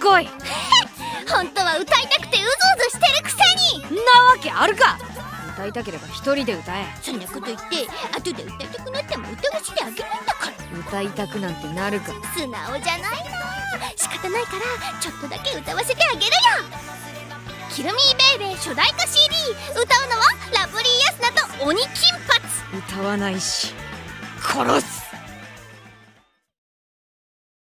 こい。 本当は歌いたくてうずうずしてるくせに。 んなわけあるか。歌いたければ一人で歌え。 そんなこと言って後で歌いたくなっても歌わせてあげるんだから。 歌いたくなんてなるか。 素直じゃないな。仕方ないからちょっとだけ歌わせてあげるよ。キルミーベイベー初代化 CD、 歌うのはラブリーヤスナと鬼金髪。 歌わないし殺す。